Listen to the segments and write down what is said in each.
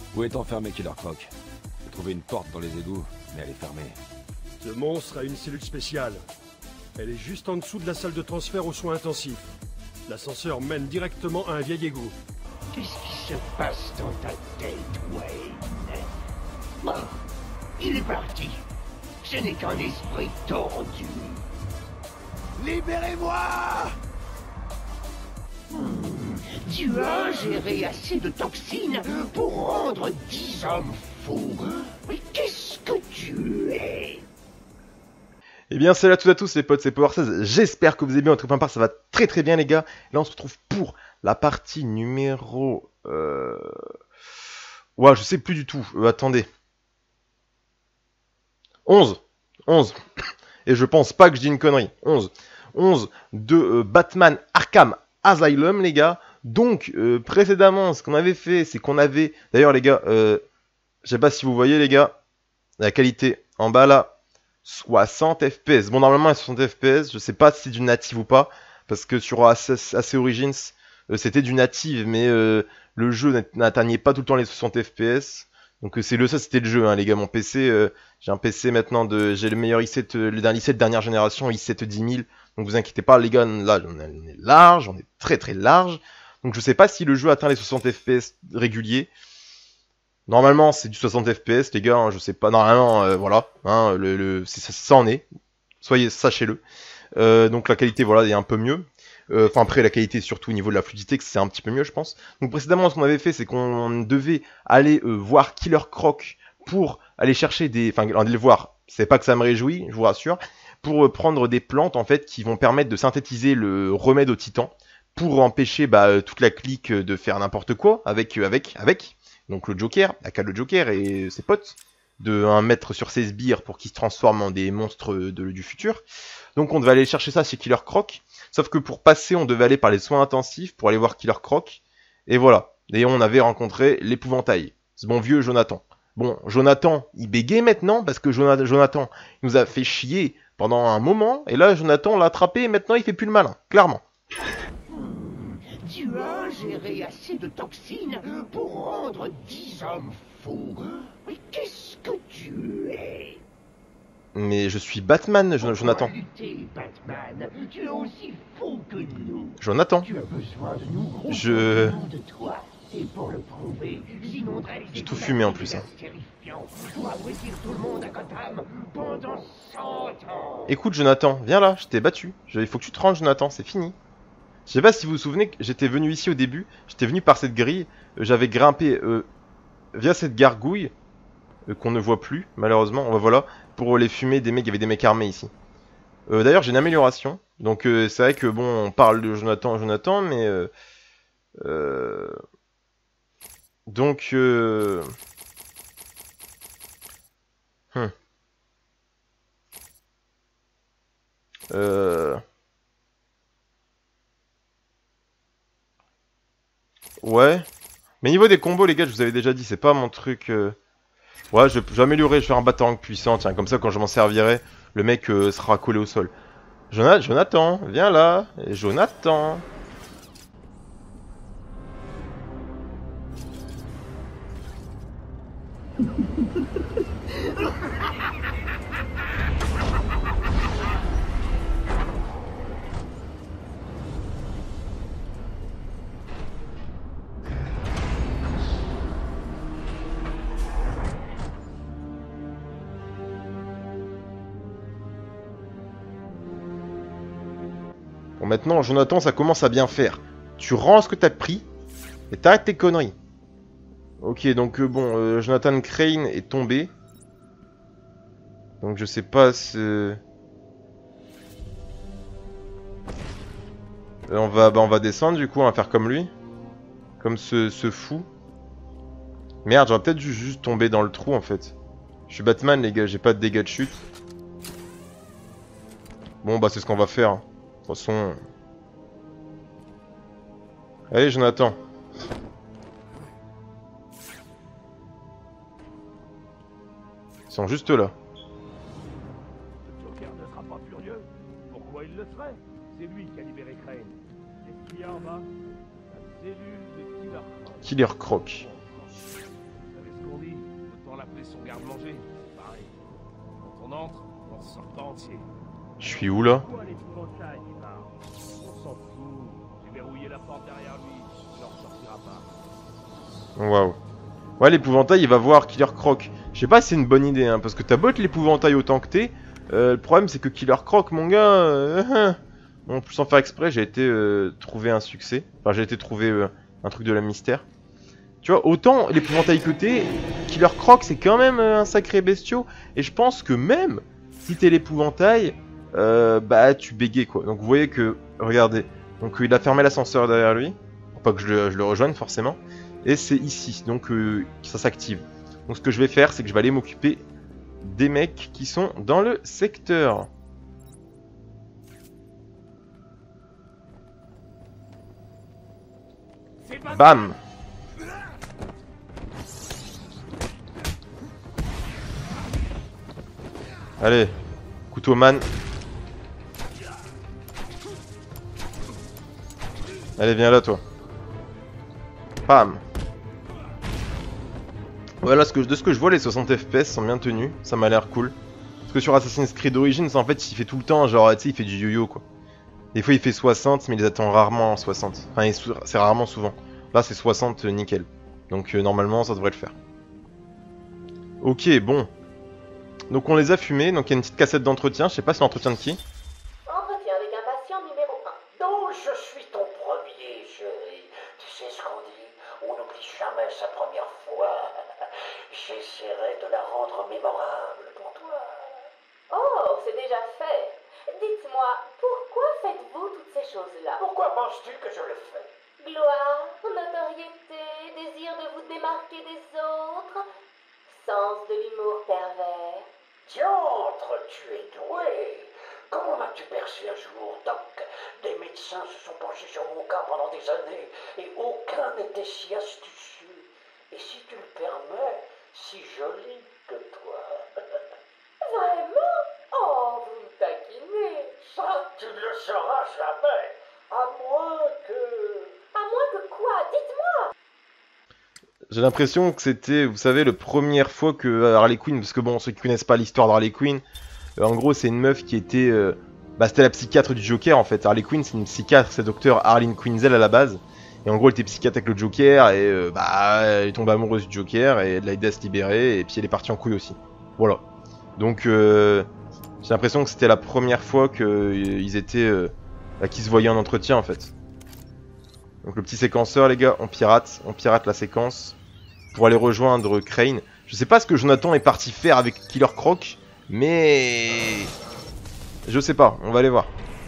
Où est enfermé Killer Croc? J'ai trouvé une porte dans les égouts, mais elle est fermée. Ce monstre a une cellule spéciale. Elle est juste en dessous de la salle de transfert aux soins intensifs. L'ascenseur mène directement à un vieil égout. Qu'est-ce qui se passe dans ta tête, Wayne? Bon, il est parti. Ce n'est qu'un esprit tordu. Libérez-moi! Tu as ingéré assez de toxines pour rendre 10 hommes fous. Mais qu'est-ce que tu es? Eh bien salut à toutes et à tous les potes, c'est Power16, j'espère que vous allez bien, votre part ça va très très bien les gars. Là on se retrouve pour la partie numéro... Ouais je sais plus du tout, attendez. 11. Et je pense pas que je dis une connerie, 11 de Batman Arkham Asylum les gars. Donc précédemment ce qu'on avait fait c'est qu'on avait... D'ailleurs les gars, je sais pas si vous voyez les gars, la qualité en bas là. 60 FPS. Bon, normalement, à 60 FPS, je sais pas si c'est du native ou pas, parce que sur AC Origins, c'était du native, mais le jeu n'atteignait pas tout le temps les 60 FPS. Donc ça, c'était le jeu, hein, les gars. Mon PC, j'ai un PC maintenant j'ai le meilleur i7, le dernier i7 dernière génération, i7 10000. Donc vous inquiétez pas, les gars, là, on est large, on est très très large. Donc je sais pas si le jeu atteint les 60 FPS réguliers. Normalement, c'est du 60 FPS, les gars, hein, je sais pas, normalement, voilà, hein, ça en est, sachez-le. Donc la qualité, voilà, est un peu mieux. Enfin, après, la qualité, surtout au niveau de la fluidité, que c'est un petit peu mieux, je pense. Donc précédemment, ce qu'on avait fait, c'est qu'on devait aller voir Killer Croc pour aller chercher enfin, aller le voir, c'est pas que ça me réjouit, je vous rassure, pour prendre des plantes, en fait, qui vont permettre de synthétiser le remède au titan, pour empêcher toute la clique de faire n'importe quoi avec donc le Joker, le Joker et ses potes, de 1 mètre sur ses sbires pour qu'ils se transforment en des monstres du futur. Donc on devait aller chercher ça chez Killer Croc, sauf que pour passer on devait aller par les soins intensifs pour aller voir Killer Croc, et voilà. Et on avait rencontré l'épouvantail, ce bon vieux Jonathan. Bon, Jonathan, il bégait maintenant, parce que Jonathan, il nous a fait chier pendant un moment, et là Jonathan l'a attrapé et maintenant il fait plus le malin, clairement. Tu as ingéré assez de toxines pour rendre 10 hommes fous. Mais qu'est-ce que tu es? Mais je suis Batman, Jonathan. Pour lutter, Batman, tu es aussi fou que nous. Jonathan. Tu as besoin de nous. On Je... a besoin de toi. Et pour le prouver, j'inonderai les J'ai tout fumé en plus. Hein. Pour abrutir tout le monde à Gotham pendant 100 ans. Écoute Jonathan, viens là, je t'ai battu. Il faut que tu te rendes Jonathan, c'est fini. Je sais pas si vous vous souvenez, j'étais venu ici au début, j'étais venu par cette grille, j'avais grimpé via cette gargouille, qu'on ne voit plus, malheureusement, voilà, pour les fumer des mecs, il y avait des mecs armés ici. D'ailleurs, j'ai une amélioration, donc c'est vrai que bon, on parle de Jonathan, mais... donc... Ouais. Mais niveau des combos, les gars, je vous avais déjà dit, c'est pas mon truc... Ouais, je vais améliorer, je vais faire un battant puissant, tiens, comme ça, quand je m'en servirai, le mec sera collé au sol. Jonathan, viens là. Jonathan. Bon, maintenant, Jonathan, ça commence à bien faire. Tu rends ce que t'as pris et t'arrêtes tes conneries. Ok, donc bon, Jonathan Crane est tombé. Donc je sais pas si... on va descendre du coup, on va faire comme lui. Comme ce fou. Merde, j'aurais peut-être dû juste tomber dans le trou en fait. Je suis Batman les gars, j'ai pas de dégâts de chute. Bon bah c'est ce qu'on va faire. De toute façon... Allez Jonathan. Ils sont juste là. Le Joker ne sera pas furieux. Pourquoi il le serait? C'est lui qui a libéré Crane. Qu'est-ce qu'il y a en bas? La cellule de Killer Croc. Killer Croc. Vous sortent pas entiers. Je suis où là? Pourquoi l'épouvantail il va? On s'en fout. J'ai verrouillé la porte derrière lui. Il n'en ressortira pas. Waouh. Ouais, l'épouvantail, il va voir Killer Croc. Je sais pas si c'est une bonne idée, hein, parce que t'as beau être l'épouvantail autant que t'es. Le problème, c'est que Killer Croc, mon gars. Bon, sans faire exprès, j'ai été trouver un succès. Enfin, j'ai été trouver un truc de la mystère. Tu vois, autant l'épouvantail que t'es, Killer Croc, c'est quand même un sacré bestiau. Et je pense que même si t'es l'épouvantail, bah, tu bégayes, quoi. Donc, vous voyez que, regardez. Donc, il a fermé l'ascenseur derrière lui. Pour pas que je le rejoigne, forcément. Et c'est ici, donc ça s'active. Donc ce que je vais faire, c'est que je vais aller m'occuper des mecs qui sont dans le secteur. Bam! Allez, couteau man. Allez, viens là, toi. Bam! Voilà, de ce que je vois, les 60 FPS sont bien tenus, ça m'a l'air cool. Parce que sur Assassin's Creed Origins, en fait, il fait tout le temps, genre, tu sais, il fait du yo-yo, quoi. Des fois, il fait 60, mais il les attend rarement en 60. Enfin, c'est rarement souvent. Là, c'est 60, nickel. Donc, normalement, ça devrait le faire. Ok, bon. Donc, on les a fumés, donc il y a une petite cassette d'entretien, je sais pas si l'entretien de qui. Entretien avec un patient numéro 1. Donc je suis ton premier, chérie. Tu sais ce qu'on dit, on n'oublie jamais sa première fois. J'essaierai de la rendre mémorable pour toi. Oh, c'est déjà fait. Dites-moi, pourquoi faites-vous toutes ces choses-là? Pourquoi penses-tu que je le fais? Gloire, notoriété, désir de vous démarquer des autres, sens de l'humour pervers. Diantre, tu es doué. Comment m'as-tu perçu un jour, Doc? Des médecins se sont penchés sur mon cas pendant des années et aucun n'était si astucieux. Et si tu le permets, si joli que toi. Vraiment? Oh, vous me taquinez. Ça, tu ne le sauras jamais. À moins que... À moins que quoi? Dites-moi. J'ai l'impression que c'était, vous savez, la première fois que Harley Quinn, parce que bon, ceux qui connaissent pas l'histoire d'Harley Quinn, en gros, c'est une meuf qui était... bah, c'était la psychiatre du Joker, en fait. Harley Quinn, c'est une psychiatre, c'est docteur Harleen Quinzel à la base. Et en gros, elle était psychiatre avec le Joker, et bah, elle est tombée amoureuse du Joker, et elle l'a aidé à se libérer, et puis elle est partie en couille aussi. Voilà. Donc, j'ai l'impression que c'était la première fois qu'ils étaient... bah, qu'ils se voyaient en entretien, en fait. Donc le petit séquenceur, les gars, on pirate la séquence pour aller rejoindre Crane. Je sais pas ce que Jonathan est parti faire avec Killer Croc, mais je sais pas, on va aller voir.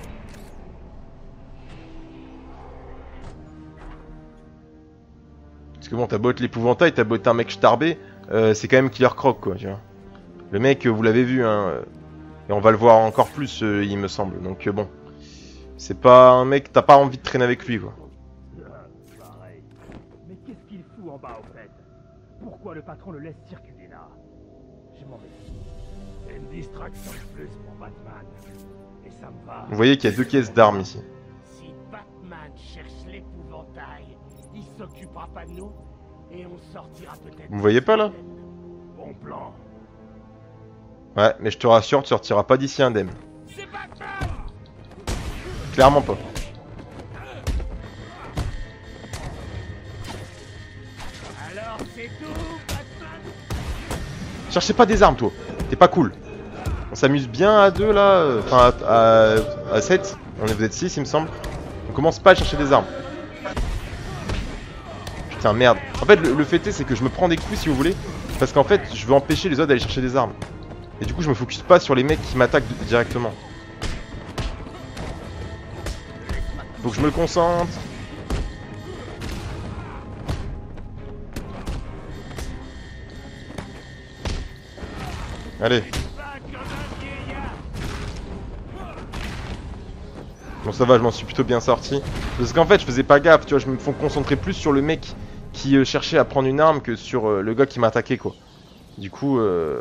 Parce que bon, t'as beau être l'épouvantail, t'as beau être un mec starbé, c'est quand même Killer Croc, quoi, tu vois. Le mec, vous l'avez vu, hein, et on va le voir encore plus, il me semble. Donc bon, c'est pas un mec, t'as pas envie de traîner avec lui, quoi. Pareil. Mais qu'est-ce qu'il fout en bas, au fait? Pourquoi le patron le laisse circuler là? Je m'en méfie. C'est une distraction de plus pour Batman. Et ça me va. Vous voyez qu'il y a 2 caisses d'armes ici. Si Batman cherche l'épouvantail, il s'occupera pas de nous et on sortira peut-être. Vous me voyez pas là? Bon plan. Ouais, mais je te rassure, tu sortiras pas d'ici indemne. C'est Batman! Clairement pas. Alors c'est tout, Batman? Cherchez pas des armes, toi. T'es pas cool. On s'amuse bien à 2 là. Enfin, à 7. Vous êtes 6, il me semble. On commence pas à chercher des armes. Putain, merde. En fait, le fait est, c'est que je me prends des coups, si vous voulez. Parce qu'en fait, je veux empêcher les autres d'aller chercher des armes. Et du coup, je me focus pas sur les mecs qui m'attaquent directement. Faut que je me concentre. Allez. Bon, ça va, je m'en suis plutôt bien sorti. Parce qu'en fait, je faisais pas gaffe, tu vois, je me fais concentrer plus sur le mec qui cherchait à prendre une arme que sur le gars qui m'a attaqué, quoi. Du coup,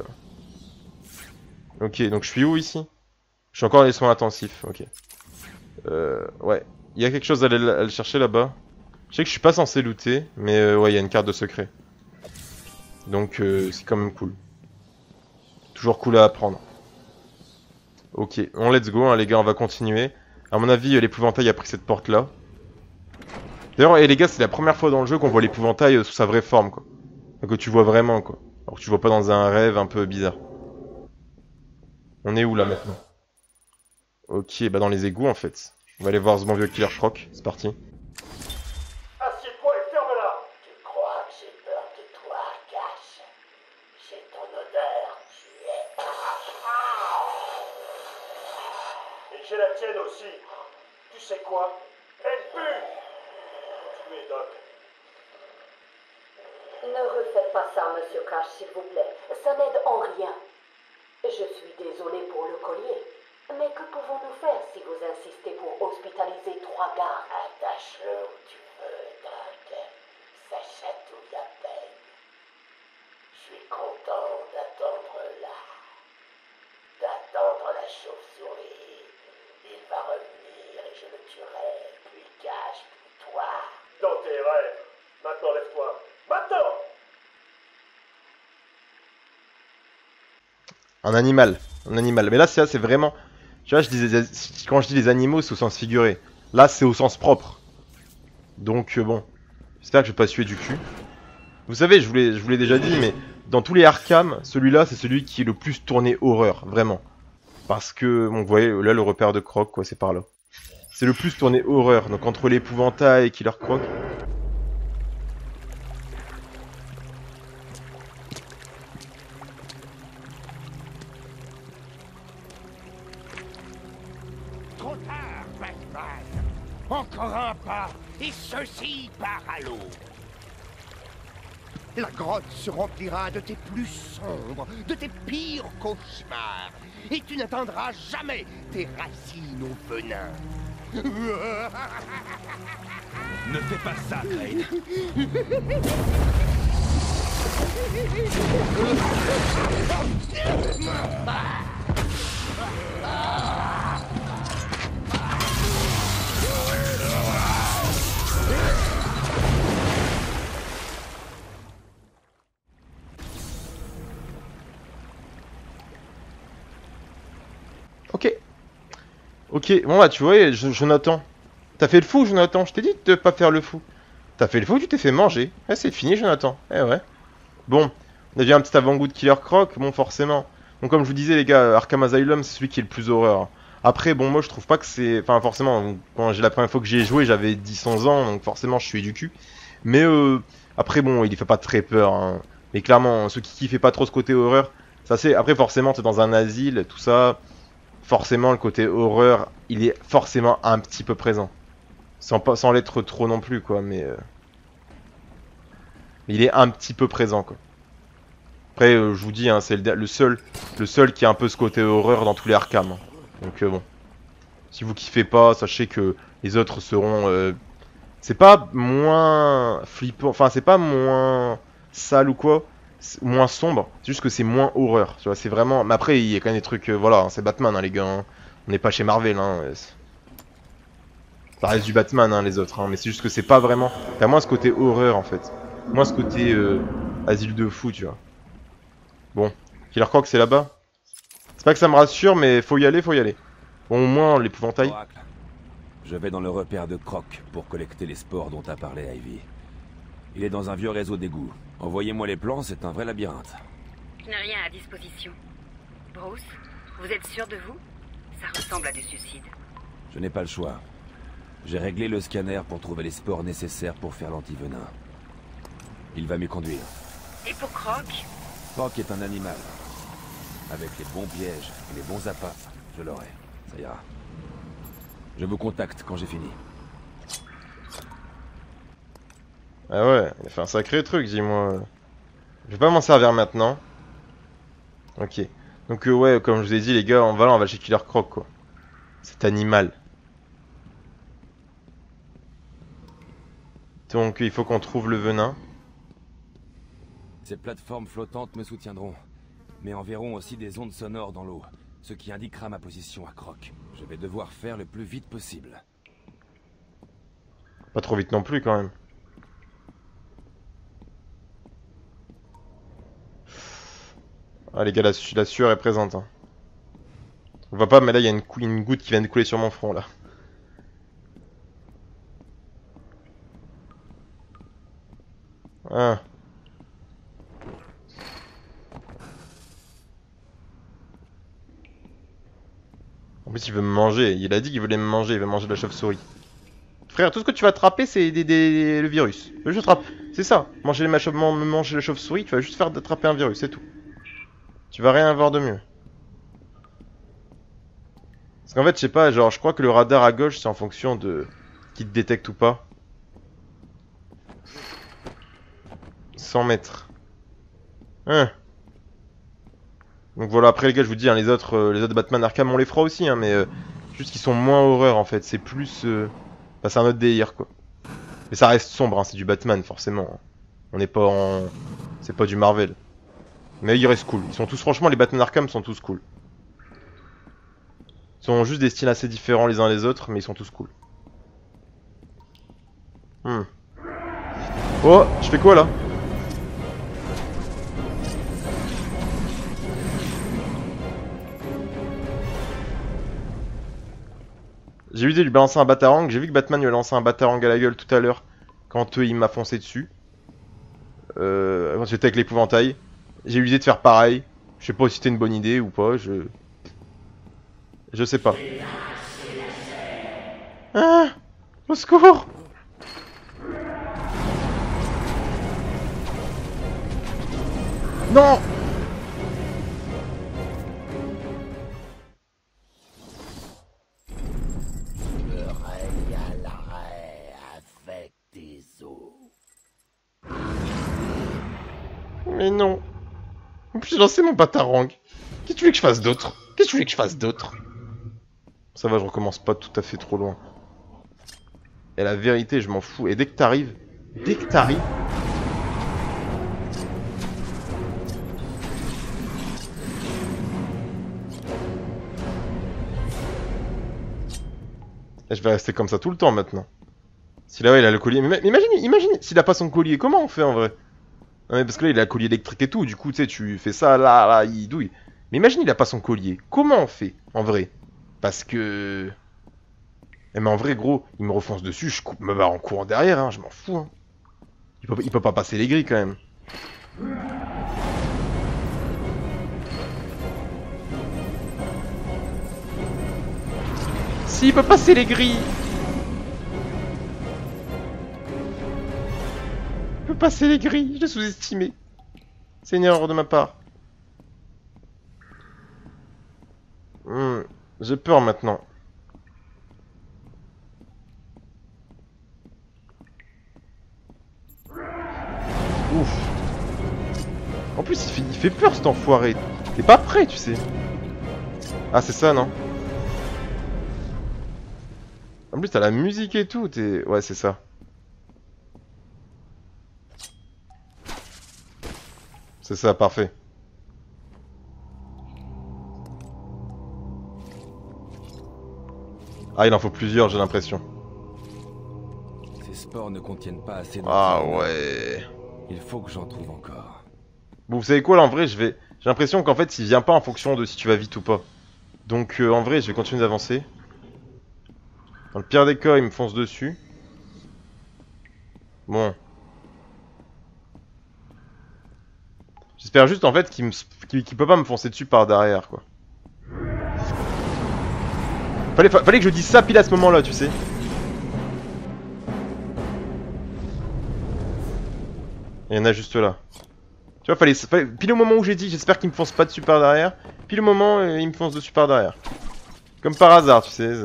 ok, donc je suis où ici? Je suis encore dans les soins intensifs, ok. Ouais, il y a quelque chose à aller chercher là-bas. Je sais que je suis pas censé looter, mais ouais, il y a une carte de secret. Donc c'est quand même cool. Toujours cool à apprendre. Ok, on let's go, hein, les gars, on va continuer. À mon avis, l'épouvantail a pris cette porte-là. D'ailleurs, et les gars, c'est la première fois dans le jeu qu'on voit l'épouvantail sous sa vraie forme, quoi. Que tu vois vraiment, quoi. Alors que tu vois pas dans un rêve un peu bizarre. On est où, là, maintenant? Ok, bah dans les égouts, en fait. On va aller voir ce bon vieux Killer Croc, c'est parti. Assieds-toi et ferme-la. Tu crois que j'ai peur de toi, Cass? C'est ton odeur. Tu es... Et j'ai la tienne aussi. Tu sais quoi? Elle pue. Tu es Doc. Ne refaites pas ça, monsieur Crash, s'il vous plaît. Ça n'aide en rien. Je suis désolée pour le collier. Mais que pouvons-nous faire si vous insistez pour hospitaliser 3 gardes? Attache-le où tu veux, Doc. Ça chatouille à peine. Je suis content d'attendre là. D'attendre la chauve-souris. Il va revenir et je le tuerai. Puis Cash, puis toi. Dans tes rêves. Maintenant, lève-toi. Maintenant! Un animal. Un animal. Mais là, c'est vraiment... Tu vois, quand je dis les animaux, c'est au sens figuré. Là, c'est au sens propre. Donc, bon. J'espère que je vais pas suer du cul. Vous savez, je vous l'ai déjà dit, mais dans tous les Arkham, celui-là, c'est celui qui est le plus tourné horreur. Vraiment. Parce que, bon, vous voyez, là, le repère de Croc, quoi, c'est par là. C'est le plus tourné horreur. Donc, entre l'épouvantail et Killer Croc... Trop tard, Batman. Encore un pas, et ceci part à l'eau. La grotte se remplira de tes plus sombres, de tes pires cauchemars. Et tu n'atteindras jamais tes racines au venin. Ne fais pas ça, Crane. Ok. Ok, bon bah tu vois, Jonathan. T'as fait le fou, Jonathan. Je t'ai dit de pas faire le fou. T'as fait le fou, tu t'es fait manger. Eh, c'est fini, Jonathan. Eh ouais. Bon, on a vu un petit avant-goût de Killer Croc, bon forcément. Donc comme je vous disais les gars, Arkham Asylum c'est celui qui est le plus horreur. Après bon moi je trouve pas que c'est... Enfin forcément, quand j'ai la première fois que j'y ai joué j'avais 10-11 ans, donc forcément je suis du cul. Mais après bon, il fait pas très peur. Hein. Mais clairement, ceux qui kiffaient pas trop ce côté horreur, ça c'est... Après forcément t'es dans un asile, tout ça... Forcément le côté horreur, il est forcément un petit peu présent. Sans l'être trop non plus quoi, mais... Il est un petit peu présent quoi. Après, je vous dis, hein, c'est le seul qui a un peu ce côté horreur dans tous les Arkham. Hein. Donc bon, si vous kiffez pas, sachez que les autres seront... c'est pas moins flippant, enfin c'est pas moins sale ou quoi, moins sombre, c'est juste que c'est moins horreur. Tu vois, c'est vraiment... Mais après, il y a quand même des trucs... voilà, hein, c'est Batman hein, les gars. Hein. On n'est pas chez Marvel. Hein. Ça reste du Batman hein, les autres, hein, mais c'est juste que c'est pas vraiment... T'as moins ce côté horreur en fait. Moins ce côté asile de fou, tu vois. Bon, Killer Croc c'est là-bas. C'est pas que ça me rassure, mais faut y aller, faut y aller. Bon, au moins l'épouvantail. Oracle. Je vais dans le repère de Croc pour collecter les spores dont a parlé Ivy. Il est dans un vieux réseau d'égouts. Envoyez-moi les plans, c'est un vrai labyrinthe. Je n'ai rien à disposition. Bruce, vous êtes sûr de vous? Ça ressemble à du suicide. Je n'ai pas le choix. J'ai réglé le scanner pour trouver les spores nécessaires pour faire l'antivenin. Il va m'y conduire. Et pour Croc? Croc est un animal. Avec les bons pièges et les bons appâts, je l'aurai. Ça ira. Je vous contacte quand j'ai fini. Ah ouais, il a fait un sacré truc, dis-moi. Je vais pas m'en servir maintenant. Ok. Donc ouais, comme je vous ai dit les gars, on va chez Killer Croc quoi. Cet animal. Donc il faut qu'on trouve le venin. Ces plateformes flottantes me soutiendront, mais enverront aussi des ondes sonores dans l'eau, ce qui indiquera ma position à Croc. Je vais devoir faire le plus vite possible. Pas trop vite non plus quand même. Ah les gars, la sueur est présente. Hein. On voit pas, mais là, il y a une goutte qui vient de couler sur mon front, là. Ah. En plus, il veut me manger. Il a dit qu'il voulait me manger. Il veut manger de la chauve-souris. Frère, tout ce que tu vas attraper, c'est le virus. Je attrape. C'est ça. Manger la chauve-souris, tu vas juste faire d'attraper un virus, c'est tout. Tu vas rien avoir de mieux. Parce qu'en fait, je sais pas, genre, je crois que le radar à gauche, c'est en fonction de qui te détecte ou pas. 100 mètres. Hein. Donc voilà, après les gars, je vous dis, hein, les autres Batman Arkham, on les fera aussi, hein, mais juste qu'ils sont moins horreur en fait. C'est plus... Bah, c'est un autre délire quoi. Mais ça reste sombre, hein, c'est du Batman forcément. On n'est pas en... C'est pas du Marvel. Mais ils restent cool. Ils sont tous, franchement, les Batman Arkham sont tous cool. Ils sont juste des styles assez différents les uns les autres, mais ils sont tous cool. Oh, je fais quoi là? J'ai eu l'idée de lui balancer un batarang. J'ai vu que Batman lui a lancé un batarang à la gueule tout à l'heure quand il m'a foncé dessus. Quand j'étais avec l'épouvantail. J'ai eu l'idée de faire pareil. Je sais pas si c'était une bonne idée ou pas. Je sais pas. Ah! Au secours! Non! Mais non. En plus j'ai lancé mon batarang. Qu'est-ce que tu veux que je fasse d'autre? Qu'est-ce que tu veux que je fasse d'autre? Ça va, je recommence pas tout à fait trop loin. Et la vérité, je m'en fous. Et dès que t'arrives... Et je vais rester comme ça tout le temps maintenant. Si là, ouais, il a le collier... Mais imagine s'il a pas son collier, comment on fait en vrai? Non mais parce que là il a un collier électrique et tout, du coup tu sais tu fais ça, là, il douille. Mais imagine il a pas son collier, comment on fait en vrai? Parce que... Eh mais en vrai gros, il me refonce dessus, je me barre en courant derrière, hein, je m'en fous. Hein. Il peut pas passer les grilles quand même. Si, il peut passer les grilles. Passer les grilles, je l'ai sous-estimé. C'est une erreur de ma part. J'ai peur maintenant. Ouf. En plus, il fait peur cet enfoiré. T'es pas prêt, tu sais. Ah, c'est ça, non? En plus, t'as la musique et tout. Ouais, c'est ça. C'est ça, parfait. Ah, il en faut plusieurs, j'ai l'impression. Ces spores ne contiennent pas assez de... Ah ouais. Il faut que j'en trouve encore. Bon, vous savez quoi, là, en vrai, j'ai l'impression qu'en fait, il vient pas en fonction de si tu vas vite ou pas. Donc, en vrai, je vais continuer d'avancer. Dans le pire des cas, il me fonce dessus. Bon. J'espère juste en fait qu'il peut pas me foncer dessus par derrière quoi. Fallait que je dise ça pile à ce moment là tu sais. Il y en a juste là. Tu vois fallait pile au moment où j'ai dit j'espère qu'il me fonce pas dessus par derrière. Pile au moment il me fonce dessus par derrière. Comme par hasard tu sais.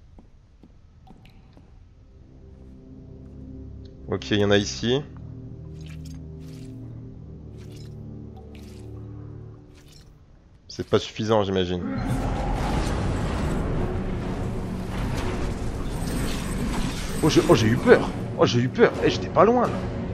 Ok il y en a ici. C'est pas suffisant, j'imagine. Oh, j'ai eu peur. Oh, j'ai eu peur. Eh, j'étais pas loin, là.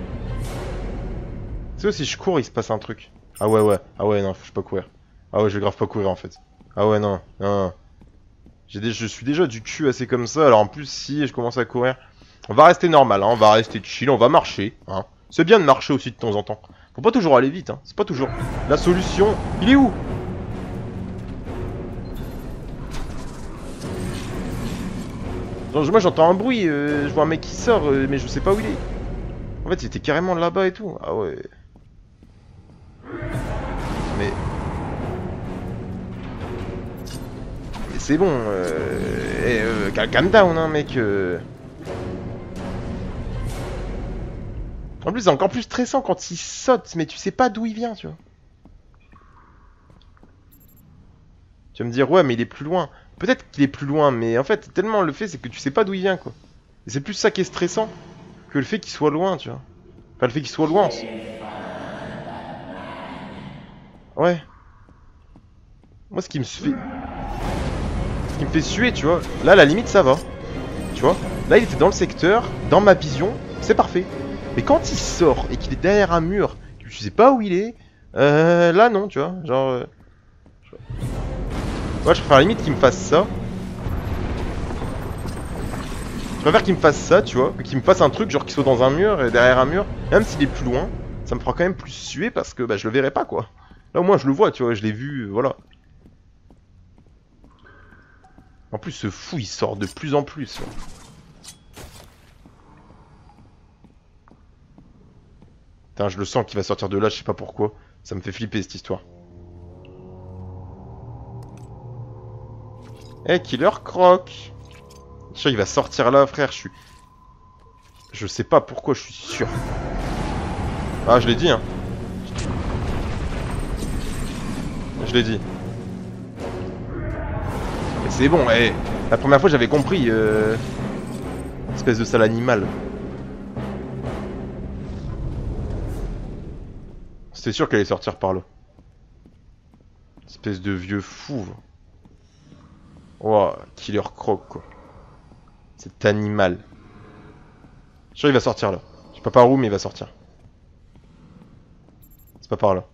Tu sais, si je cours, il se passe un truc. Ah ouais. Ah ouais, non, faut que je peux courir. Ah ouais, je vais grave pas courir, en fait. Ah ouais, non. Je suis déjà du cul assez comme ça. Alors, en plus, si je commence à courir... On va rester normal, hein. On va rester chill, on va marcher, hein. C'est bien de marcher aussi de temps en temps. Faut pas toujours aller vite, hein. C'est pas toujours... La solution... Il est où? Genre, moi j'entends un bruit, je vois un mec qui sort, mais je sais pas où il est. En fait, il était carrément là-bas et tout. Ah ouais. Mais c'est bon, calm down, hein, mec. En plus, c'est encore plus stressant quand il saute, mais tu sais pas d'où il vient, tu vois. Tu vas me dire, ouais, mais il est plus loin. Peut-être qu'il est plus loin, mais en fait, tellement le fait, c'est que tu sais pas d'où il vient, quoi. Et c'est plus ça qui est stressant que le fait qu'il soit loin, tu vois. Enfin, le fait qu'il soit loin aussi. Ouais. Moi, ce qui me fait suer, tu vois. Là, à la limite, ça va. Tu vois. Là, il était dans le secteur, dans ma vision, c'est parfait. Mais quand il sort et qu'il est derrière un mur, que tu sais pas où il est, là, non, tu vois. Genre. Ouais, je préfère à la limite qu'il me fasse ça. Je préfère qu'il me fasse ça, tu vois, qu'il me fasse un truc, genre qu'il soit dans un mur, et derrière un mur, même s'il est plus loin, ça me fera quand même plus suer parce que bah, je le verrai pas, quoi. Là au moins je le vois, tu vois, je l'ai vu, voilà. En plus ce fou il sort de plus en plus. Ouais. Putain, je le sens qu'il va sortir de là, je sais pas pourquoi. Ça me fait flipper cette histoire. Eh, Killer Croc. Je sais, il va sortir là, frère, je sais pas pourquoi, je suis sûr. Ah, je l'ai dit, hein. Je l'ai dit. Mais c'est bon, eh. La première fois, j'avais compris, espèce de sale animal. C'était sûr qu'elle allait sortir par là. Espèce de vieux fou. Oh, Killer Croc, quoi. Cet animal. Je suis sûr il va sortir là. Je sais pas par où, mais il va sortir. C'est pas par là.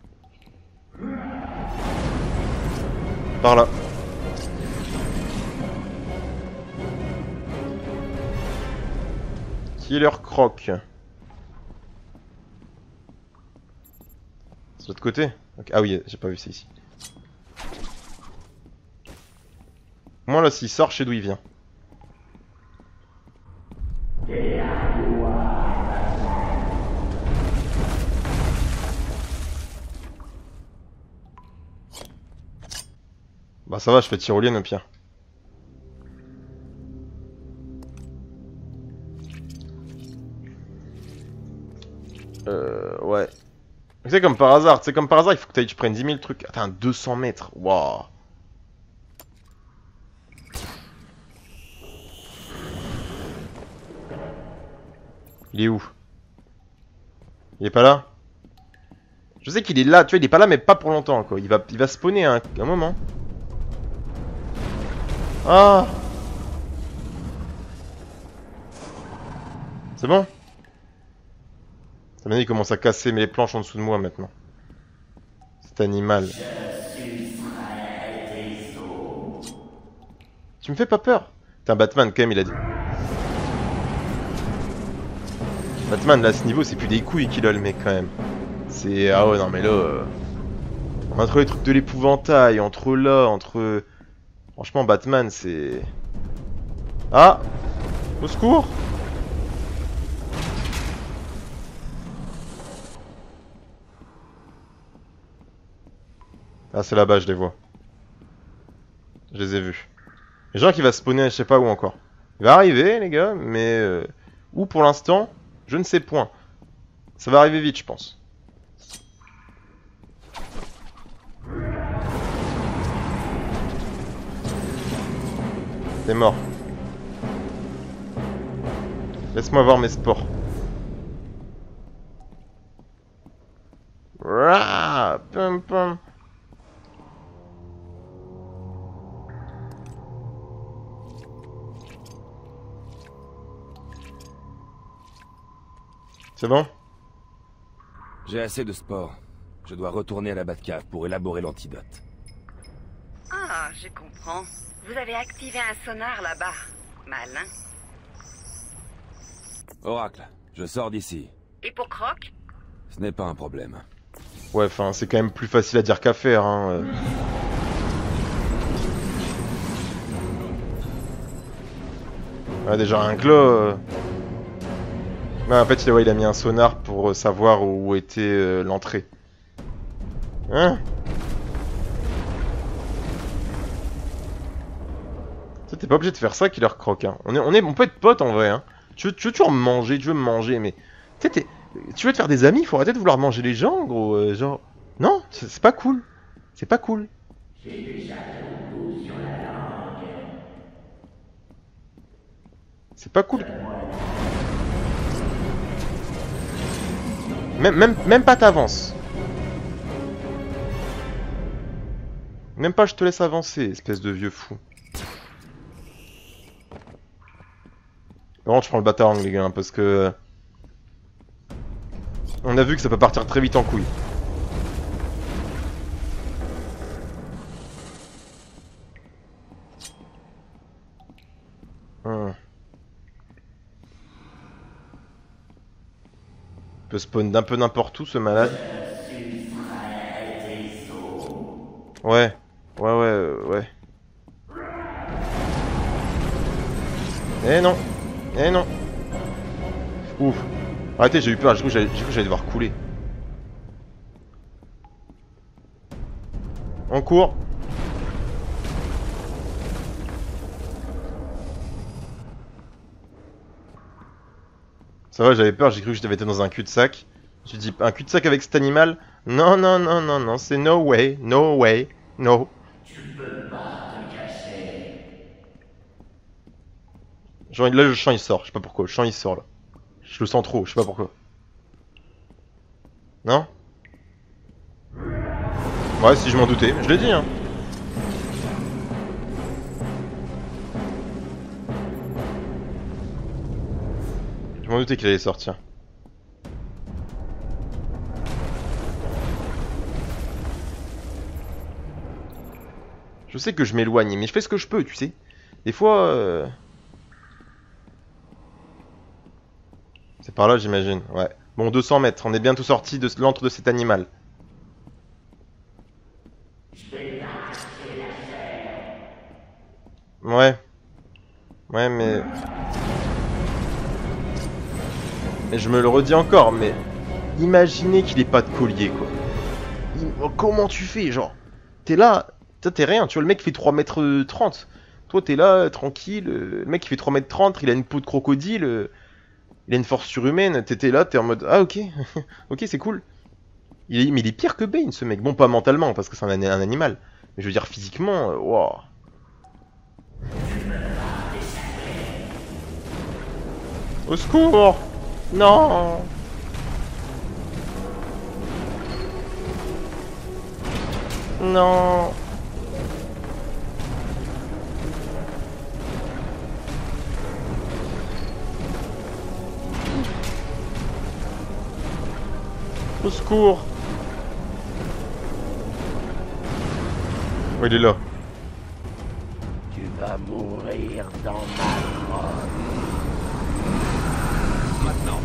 Par là. Killer Croc. C'est de l'autre côté? Okay. Ah oui, j'ai pas vu, c'est ici. Moi là, s'il sort, je sais d'où il vient. Bah ça va, je fais tyrolienne au pire. Ouais. C'est comme par hasard, il faut que tu prennes 10 000 trucs. Attends, 200 mètres, waouh. Il est où? Il est pas là? Je sais qu'il est là, tu vois, il est pas là, mais pas pour longtemps, quoi. Il va spawner un moment. Ah! C'est bon? Ça m'a dit qu'il commence à casser les planches en dessous de moi, maintenant. Cet animal. Tu me fais pas peur? T'es un Batman, quand même, il a dit. Batman, là, à ce niveau, c'est plus des couilles qu'il a, le mec, quand même. C'est... Ah ouais, non, mais là... Entre les trucs de l'épouvantail, entre... Franchement, Batman, c'est... Ah! Au secours! Ah, c'est là-bas, je les vois. Je les ai vus. Les gens qui va spawner, je sais pas où encore. Il va arriver, les gars, mais... Où pour l'instant? Je ne sais point. Ça va arriver vite, je pense. T'es mort. Laisse-moi voir mes sports. Rah, pum, pum. C'est bon? J'ai assez de sport. Je dois retourner à la Batcave pour élaborer l'antidote. Ah, je comprends. Vous avez activé un sonar là-bas. Malin. Oracle, je sors d'ici. Et pour Croc? Ce n'est pas un problème. Ouais, enfin, c'est quand même plus facile à dire qu'à faire, hein. Ouais, déjà un que là... en fait, il a mis un sonar pour savoir où était l'entrée. Hein? T'es pas obligé de faire ça, Killer Croc, hein. On peut être potes en vrai, hein. Tu veux toujours me manger, tu veux me manger, mais... Tu veux te faire des amis, faut arrêter de vouloir manger les gens, gros, genre... Non, c'est pas cool. C'est pas cool. C'est pas cool. Même pas t'avances. Même pas je te laisse avancer, espèce de vieux fou. Vraiment, je prends le batarang, les gars, hein, parce que... On a vu que ça peut partir très vite en couille. Il peut spawn d'un peu n'importe où, ce malade. Ouais. Ouais. Eh non. Eh non. Ouf. Arrêtez, j'ai eu peur, j'ai cru que j'allais devoir couler. On court. Ça va, j'avais peur, j'ai cru que j'avais été dans un cul-de-sac. Je me suis dit, un cul-de-sac avec cet animal? Non, c'est no way, no. Genre, là, le champ il sort, je sais pas pourquoi, le champ il sort là. Je le sens trop, je sais pas pourquoi. Non? Ouais, si je m'en doutais, je l'ai dit, hein. Je m'en doutais qu'il allait sortir. Je sais que je m'éloigne, mais je fais ce que je peux, tu sais. Des fois... C'est par là, j'imagine, ouais. Bon, 200 mètres, on est bientôt sorti de l'antre de cet animal. Ouais. Ouais, mais... Mais je me le redis encore, mais... Imaginez qu'il ait pas de collier, quoi. Comment tu fais, genre? T'es là, t'es rien, tu vois, le mec fait 3,30 m. Toi, t'es là, tranquille, le mec il fait 3,30 m, il a une peau de crocodile... Il a une force surhumaine, t'étais là, t'es en mode... Ah ok, ok c'est cool. Mais il est pire que Bane ce mec. Bon pas mentalement parce que c'est un animal. Mais je veux dire physiquement, waouh. Au secours. Non. Non. Au secours. Oh, il est là. Tu vas mourir dans ma grotte. Maintenant.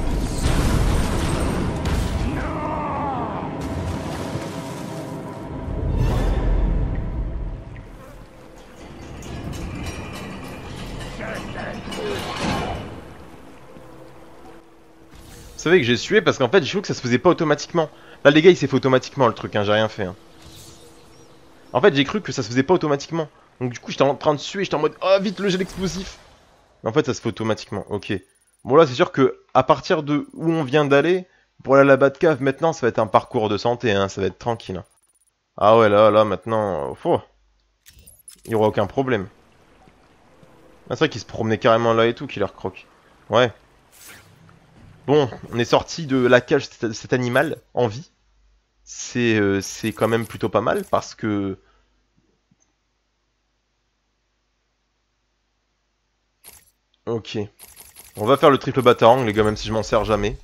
Vous savez que j'ai sué parce qu'en fait j'ai cru que ça se faisait pas automatiquement. Là les gars il s'est fait automatiquement le truc, hein, j'ai rien fait. Hein. En fait j'ai cru que ça se faisait pas automatiquement. Donc du coup j'étais en train de suer, j'étais en mode ah vite le gel explosif. Mais en fait ça se fait automatiquement, ok. Bon là c'est sûr que à partir de où on vient d'aller, pour aller à la Batcave maintenant ça va être un parcours de santé, hein, ça va être tranquille. Hein. Ah ouais là maintenant, il y aura aucun problème. Ah, c'est vrai qu'il se promenait carrément là et tout, Killer Croc. Ouais. Bon, on est sorti de la cage de cet animal en vie. C'est quand même plutôt pas mal parce que... Ok. On va faire le triple batarang les gars, même si je m'en sers jamais.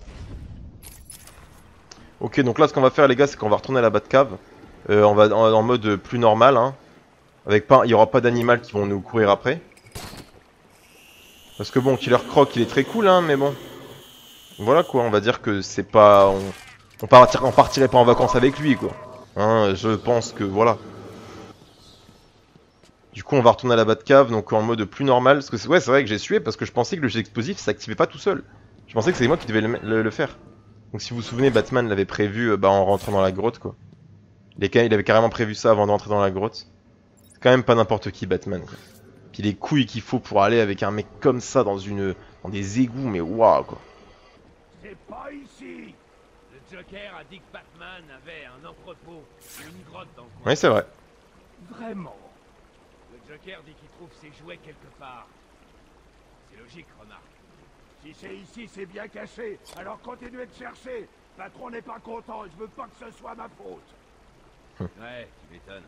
Ok, donc là ce qu'on va faire les gars, c'est qu'on va retourner à la Batcave. On va en mode plus normal, hein. Avec pas, il n'y aura pas d'animal qui vont nous courir après. Parce que bon, Killer Croc il est très cool, hein, mais bon... Voilà quoi, on va dire que c'est pas... On partirait pas en vacances avec lui quoi. Hein, je pense que voilà. Du coup, on va retourner à la Batcave, donc en mode plus normal. Parce que ouais, c'est vrai que j'ai sué parce que je pensais que le jet explosif s'activait pas tout seul. Je pensais que c'était moi qui devais le faire. Donc si vous vous souvenez, Batman l'avait prévu en rentrant dans la grotte, quoi. Il avait carrément prévu ça avant d'entrer dans la grotte. C'est quand même pas n'importe qui, Batman, quoi. Puis les couilles qu'il faut pour aller avec un mec comme ça dans des égouts, mais waouh, quoi. C'est pas ici. Le Joker a dit que Batman avait un entrepôt, une grotte dans le coin. Oui, c'est vrai. Vraiment. Le Joker dit qu'il trouve ses jouets quelque part. C'est logique, remarque. Si c'est ici, c'est bien caché. Alors continuez de chercher. Le patron n'est pas content et je veux pas que ce soit ma faute. Ouais, tu m'étonnes.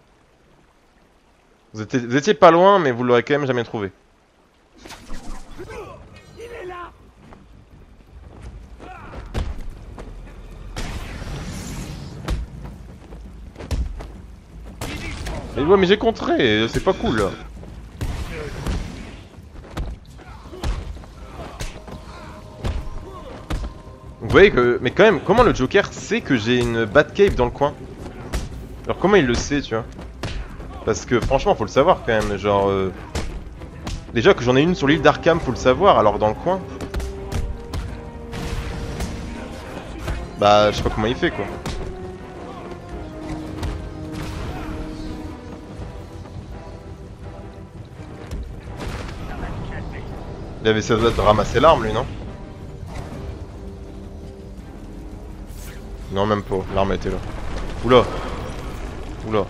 Vous étiez pas loin, mais vous l'aurez quand même jamais trouvé. Il est là. Mais ouais, mais j'ai contré, c'est pas cool, là. Vous voyez que... Mais quand même, comment le Joker sait que j'ai une Batcave dans le coin? Alors comment il le sait, tu vois? Parce que franchement, faut le savoir quand même, genre... Déjà que j'en ai une sur l'île d'Arkham, faut le savoir, alors dans le coin... Bah, je sais pas comment il fait, quoi. Il avait essayé de ramasser l'arme, lui, non? Non, même pas. L'arme était là. Oula. Oula.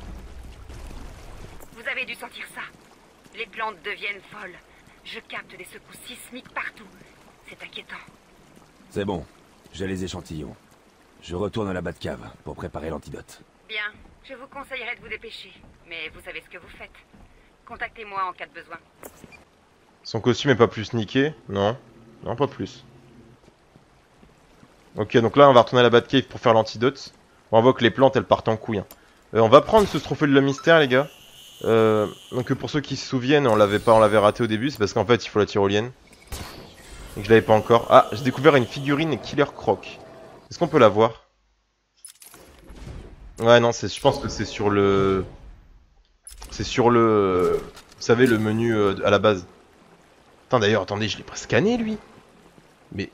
Vous avez dû sentir ça. Les plantes deviennent folles. Je capte des secousses sismiques partout. C'est inquiétant. C'est bon. J'ai les échantillons. Je retourne à la Batcave pour préparer l'antidote. Bien. Je vous conseillerais de vous dépêcher. Mais vous savez ce que vous faites. Contactez-moi en cas de besoin. Son costume est pas plus niqué? Non. Non, pas plus. Ok, donc là on va retourner à la Batcave pour faire l'antidote. On voit que les plantes elles partent en couille. Hein. On va prendre ce trophée de la mystère, les gars. Donc pour ceux qui se souviennent, on l'avait raté au début, c'est parce qu'en fait il faut la tyrolienne. Et que je l'avais pas encore. Ah, j'ai découvert une figurine Killer Croc. Est-ce qu'on peut la voir? Ouais, non, je pense que c'est sur le... C'est sur le... Vous savez, le menu à la base. Attends, d'ailleurs, attendez, je l'ai pas scanné, lui. Mais...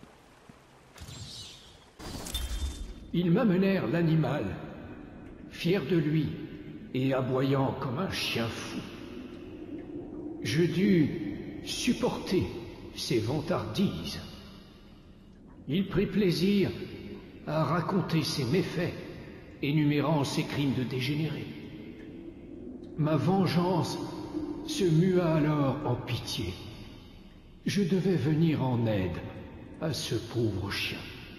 Ils m'amenèrent l'animal, fier de lui et aboyant comme un chien fou. Je dus supporter ses vantardises. Il prit plaisir à raconter ses méfaits, énumérant ses crimes de dégénéré. Ma vengeance se mua alors en pitié. Je devais venir en aide à ce pauvre chien.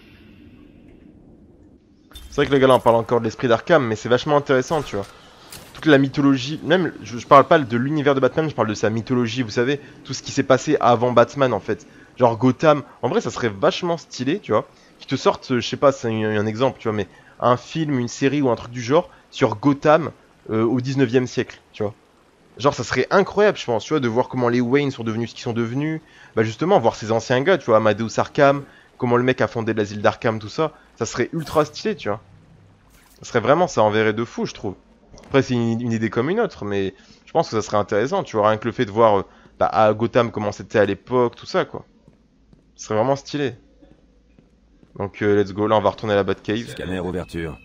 C'est vrai que le gars là on parle encore de l'esprit d'Arkham, mais c'est vachement intéressant, tu vois. Toute la mythologie, même je parle pas de l'univers de Batman, je parle de sa mythologie, vous savez, tout ce qui s'est passé avant Batman en fait. Genre Gotham, en vrai ça serait vachement stylé, tu vois. Qui te sortent, je sais pas, c'est un exemple, tu vois, mais un film, une série ou un truc du genre sur Gotham au 19e siècle, tu vois. Genre ça serait incroyable, je pense, tu vois, de voir comment les Wayne sont devenus ce qu'ils sont devenus. Bah justement, voir ces anciens gars, tu vois, Amadeus Arkham, comment le mec a fondé l'asile d'Arkham, tout ça. Ça serait ultra stylé, tu vois. Ça serait vraiment, ça enverrait de fou, je trouve. Après, c'est une idée comme une autre, mais je pense que ça serait intéressant, tu vois, rien que le fait de voir à Gotham comment c'était à l'époque, tout ça, quoi. Ce serait vraiment stylé. Donc, let's go, là, on va retourner à la Batcave. Scanner ouverture.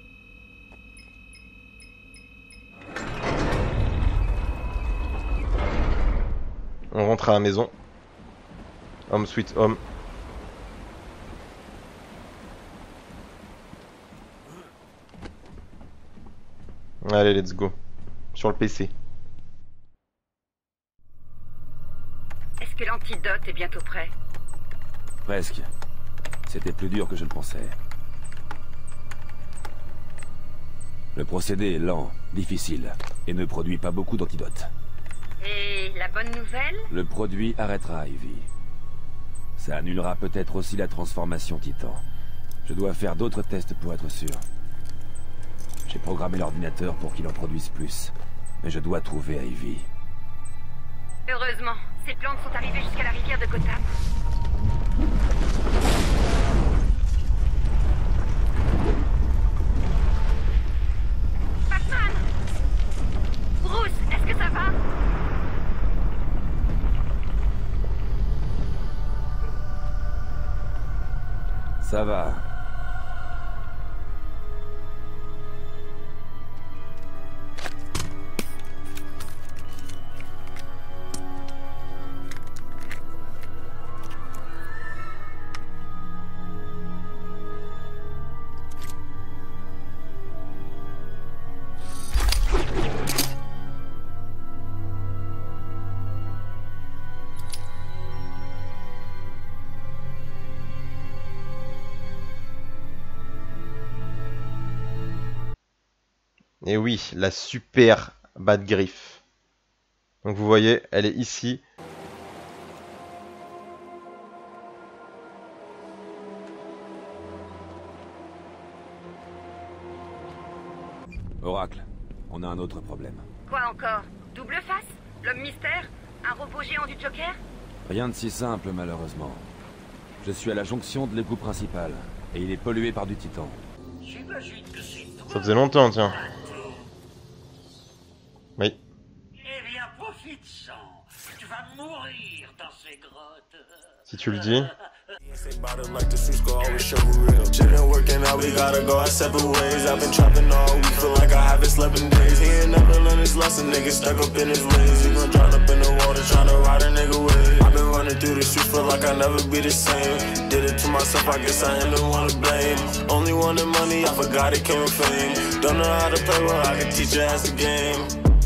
On rentre à la maison. Home sweet home. Allez, let's go. Sur le PC. Est-ce que l'antidote est bientôt prêt? Presque. C'était plus dur que je le pensais. Le procédé est lent, difficile, et ne produit pas beaucoup d'antidotes. Et la bonne nouvelle? Le produit arrêtera Ivy. Ça annulera peut-être aussi la transformation Titan. Je dois faire d'autres tests pour être sûr. J'ai programmé l'ordinateur pour qu'il en produise plus. Mais je dois trouver Ivy. Heureusement, ces plantes sont arrivées jusqu'à la rivière de Gotham. Batman! Bruce, est-ce que ça va? Ça va. Et oui, la super Batgriffe. Donc vous voyez, elle est ici. Oracle, on a un autre problème. Quoi encore? Double face? L'homme mystère? Un robot géant du Joker? Rien de si simple, malheureusement. Je suis à la jonction de l'égout principal, et il est pollué par du titan. J'imagine que c'est toi. Ça faisait longtemps, tiens. Oui. Eh bien, profite-en. Tu vas mourir dans ces grottes. Si tu le dis. Say about it like the suits go always show who real. Shit ain't working out, we gotta go our separate ways. I've been trapping all week, feel like I haven't slept in days. He ain't never learned his lesson, nigga stuck up in his ways. He gon' drown up in the water, tryna ride a nigga wave. I've been running through the streets, feel like I'll never be the same. Did it to myself, I guess I am the one to blame. Only wanted money, I forgot it came with fame. Don't know how to play, well I can teach your ass the game.